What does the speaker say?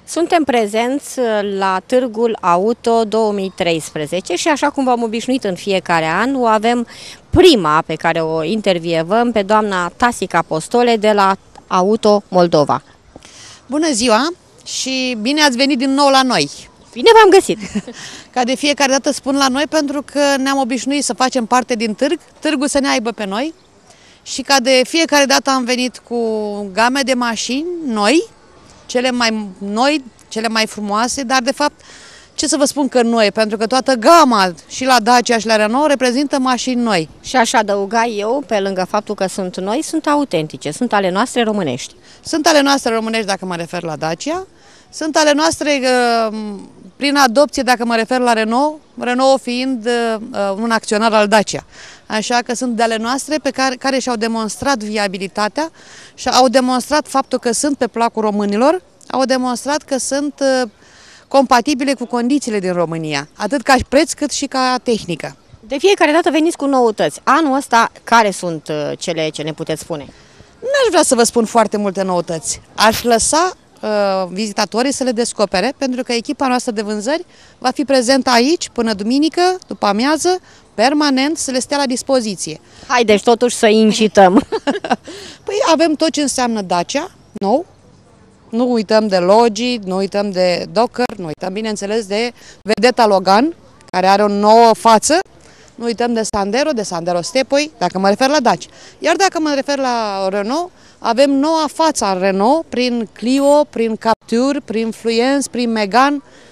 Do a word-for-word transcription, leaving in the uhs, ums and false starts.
Suntem prezenți la Târgul Auto două mii treisprezece și așa cum v-am obișnuit în fiecare an, o avem prima pe care o intervievăm pe doamna Tasica Apostole de la Auto Moldova. Bună ziua și bine ați venit din nou la noi! Bine v-am găsit! Ca de fiecare dată spun la noi pentru că ne-am obișnuit să facem parte din târg, târgul să ne aibă pe noi și ca de fiecare dată am venit cu game de mașini noi, cele mai noi, cele mai frumoase, dar de fapt, ce să vă spun că noi, pentru că toată gama și la Dacia și la Renault reprezintă mașini noi. Și aș adăuga eu, pe lângă faptul că sunt noi, sunt autentice, sunt ale noastre românești. Sunt ale noastre românești dacă mă refer la Dacia, sunt ale noastre prin adopție dacă mă refer la Renault, Renault fiind un acționar al Dacia. Așa că sunt de ale noastre pe care, care și-au demonstrat viabilitatea și au demonstrat faptul că sunt pe placul românilor, au demonstrat că sunt compatibile cu condițiile din România, atât ca preț cât și ca tehnică. De fiecare dată veniți cu noutăți. Anul ăsta, care sunt cele ce ne puteți spune? N-aș vrea să vă spun foarte multe noutăți. Aș lăsa uh, vizitatorii să le descopere, pentru că echipa noastră de vânzări va fi prezentă aici până duminică, după amiază, permanent, să le stea la dispoziție. Haideți totuși să incităm. Păi avem tot ce înseamnă Dacia, nou. Nu uităm de Logi, nu uităm de Docker, nu uităm, bineînțeles, de vedeta Logan, care are o nouă față. Nu uităm de Sandero, de Sandero Stepoi, dacă mă refer la Dacia. Iar dacă mă refer la Renault, avem noua față a Renault prin Clio, prin Captur, prin Fluence, prin Megane